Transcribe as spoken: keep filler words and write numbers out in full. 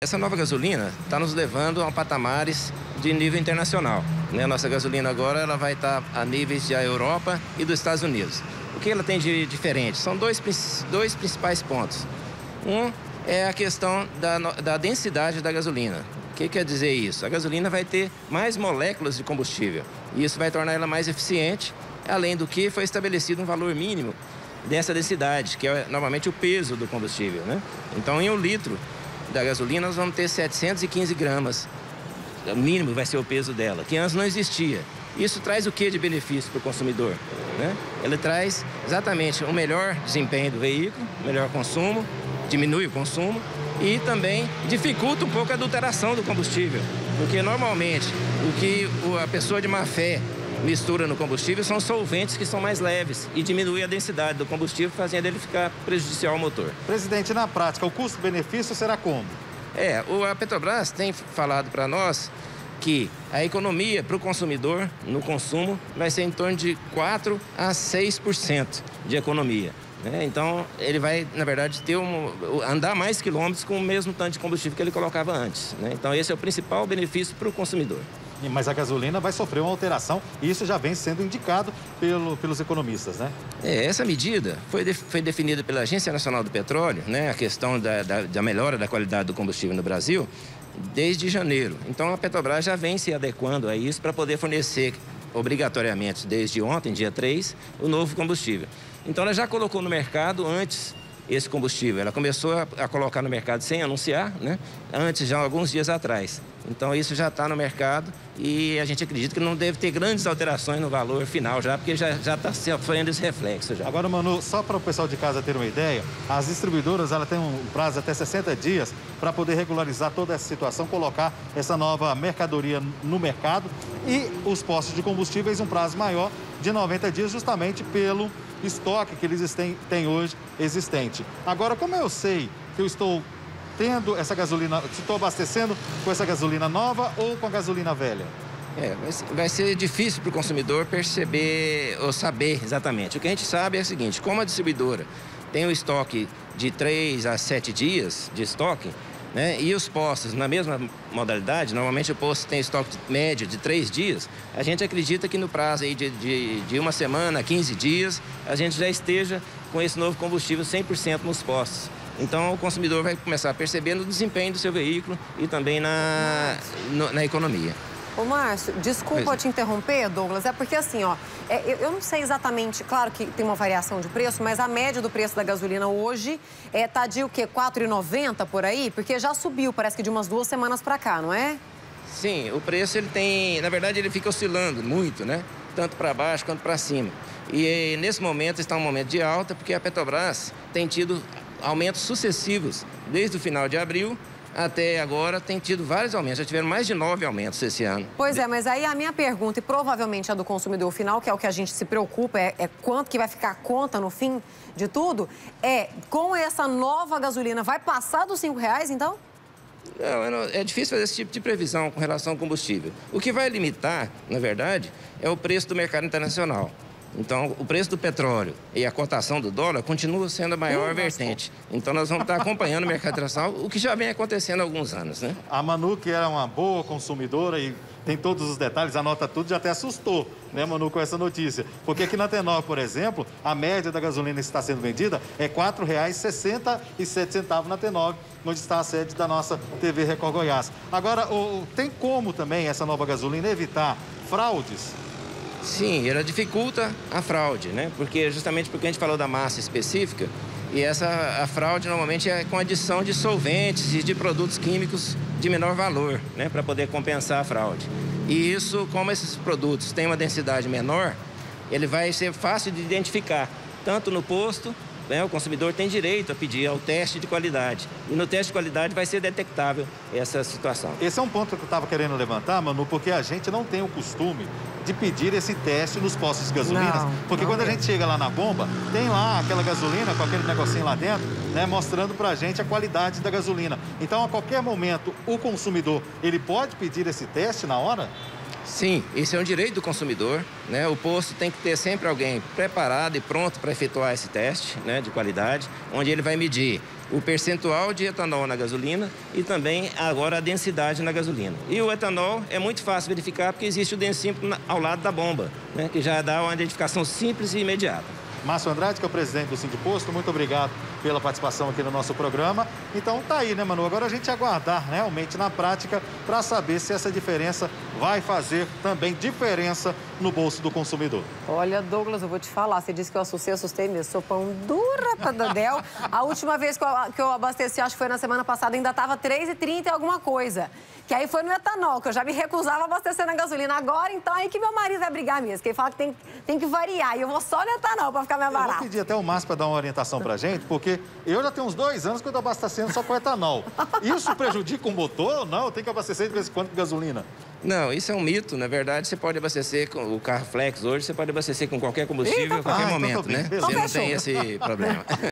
Essa nova gasolina está nos levando a patamares de nível internacional, né? Nossa gasolina agora ela vai estar a níveis da Europa e dos Estados Unidos. O que ela tem de diferente? São dois, dois principais pontos. Um é a questão da, da densidade da gasolina. O que quer dizer isso? A gasolina vai ter mais moléculas de combustível e isso vai tornar ela mais eficiente, além do que foi estabelecido um valor mínimo dessa densidade, que é normalmente o peso do combustível, né? Então, em um litro da gasolina, nós vamos ter setecentos e quinze gramas. O mínimo vai ser o peso dela, que antes não existia. Isso traz o que de benefício para o consumidor, né? Ele traz exatamente um melhor desempenho do veículo, melhor consumo, diminui o consumo e também dificulta um pouco a adulteração do combustível, porque normalmente o que a pessoa de má fé mistura no combustível são solventes que são mais leves e diminui a densidade do combustível, fazendo ele ficar prejudicial ao motor. Presidente, na prática, o custo-benefício será como? É, a Petrobras tem falado para nós que a economia para o consumidor no consumo vai ser em torno de quatro a seis por cento de economia. Né? Então, ele vai, na verdade, ter um, andar mais quilômetros com o mesmo tanto de combustível que ele colocava antes. Né? Então, esse é o principal benefício para o consumidor. Mas a gasolina vai sofrer uma alteração e isso já vem sendo indicado pelo, pelos economistas, né? É, essa medida foi, de, foi definida pela Agência Nacional do Petróleo, né? A questão da, da, da melhora da qualidade do combustível no Brasil, desde janeiro. Então, a Petrobras já vem se adequando a isso para poder fornecer obrigatoriamente, desde ontem, dia três, o novo combustível. Então, ela já colocou no mercado antes esse combustível. Ela começou a, a colocar no mercado sem anunciar, né? Antes, já alguns dias atrás. Então, isso já está no mercado e a gente acredita que não deve ter grandes alterações no valor final já, porque já está sofrendo esse reflexo já. Agora, Manu, só para o pessoal de casa ter uma ideia, as distribuidoras ela têm um prazo até sessenta dias para poder regularizar toda essa situação, colocar essa nova mercadoria no mercado e os postos de combustíveis um prazo maior de noventa dias, justamente pelo estoque que eles têm, têm hoje existente. Agora, como eu sei que eu estou tendo essa gasolina, se estou abastecendo com essa gasolina nova ou com a gasolina velha? É, vai ser, vai ser difícil para o consumidor perceber ou saber exatamente. O que a gente sabe é o seguinte, como a distribuidora tem o estoque de três a sete dias de estoque, né, e os postos na mesma modalidade, normalmente o posto tem estoque médio de três dias, a gente acredita que no prazo aí de, de, de uma semana, quinze dias, a gente já esteja com esse novo combustível cem por cento nos postos. Então, o consumidor vai começar a perceber no desempenho do seu veículo e também na, no, na economia. Ô, Márcio, desculpa Pois. te interromper, Douglas, é porque assim, ó, é, eu, eu não sei exatamente, claro que tem uma variação de preço, mas a média do preço da gasolina hoje é, tá de o quê? quatro reais e noventa centavos por aí? Porque já subiu, parece que de umas duas semanas pra cá, não é? Sim, o preço ele tem, na verdade ele fica oscilando muito, né? Tanto para baixo quanto para cima. E nesse momento está um momento de alta porque a Petrobras tem tido aumentos sucessivos desde o final de abril até agora, tem tido vários aumentos. Já tiveram mais de nove aumentos esse ano. Pois é, mas aí a minha pergunta, e provavelmente a do consumidor final, que é o que a gente se preocupa, é, é quanto que vai ficar a conta no fim de tudo, é com essa nova gasolina, vai passar dos cinco reais, então? Não, é difícil fazer esse tipo de previsão com relação ao combustível. O que vai limitar, na verdade, é o preço do mercado internacional. Então, o preço do petróleo e a cotação do dólar continua sendo a maior uh, vertente. Então, nós vamos estar acompanhando o mercado internacional, o que já vem acontecendo há alguns anos, né? A Manu, que era uma boa consumidora e tem todos os detalhes, anota tudo, já até assustou, né, Manu, com essa notícia. Porque aqui na Tenor, por exemplo, a média da gasolina que está sendo vendida é quatro reais e sessenta e sete centavos na Tenor, onde está a sede da nossa T V Record Goiás. Agora, o, tem como também essa nova gasolina evitar fraudes? Sim, ela dificulta a fraude, né? Porque justamente porque a gente falou da massa específica e essa a fraude normalmente é com adição de solventes e de produtos químicos de menor valor, né? Para poder compensar a fraude. E isso, como esses produtos têm uma densidade menor, ele vai ser fácil de identificar, tanto no posto, né, o consumidor tem direito a pedir ao teste de qualidade. E no teste de qualidade vai ser detectável essa situação. Esse é um ponto que eu estava querendo levantar, Manu, porque a gente não tem o costume de pedir esse teste nos postos de gasolinas. Não, porque não quando é. a gente chega lá na bomba, tem lá aquela gasolina com aquele negocinho lá dentro, né, mostrando pra gente a qualidade da gasolina. Então, a qualquer momento, o consumidor, ele pode pedir esse teste na hora? Sim, esse é um direito do consumidor, né? O posto tem que ter sempre alguém preparado e pronto para efetuar esse teste, né, de qualidade, onde ele vai medir o percentual de etanol na gasolina e também agora a densidade na gasolina. E o etanol é muito fácil verificar porque existe o densímetro ao lado da bomba, né, que já dá uma identificação simples e imediata. Márcio Andrade, que é o presidente do Sindiposto, muito obrigado pela participação aqui no nosso programa. Então tá aí, né, Manu? Agora a gente aguardar né, realmente na prática para saber se essa diferença vai fazer também diferença no bolso do consumidor. Olha, Douglas, eu vou te falar, você disse que eu assustei, assustei mesmo. Sou pão dura pra Dadel. A última vez que eu, que eu abasteci, acho que foi na semana passada, ainda tava três e trinta e alguma coisa. Que aí foi no etanol, que eu já me recusava a abastecer na gasolina. Agora, então, aí que meu marido vai brigar mesmo. Que ele fala que tem, tem que variar. E eu vou só no etanol pra ficar mais barato. Eu vou pedir até o Márcio para dar uma orientação pra gente, porque eu já tenho uns dois anos que eu tô abastecendo só com etanol. Isso prejudica o motor ou não? Tem que abastecer de vez em quando com gasolina? Não, isso é um mito. Na verdade, você pode abastecer com o carro Flex hoje, você pode abastecer com qualquer combustível, Eita, a qualquer ah, então momento, tô bem, né? beleza. Você não Então tem esse problema.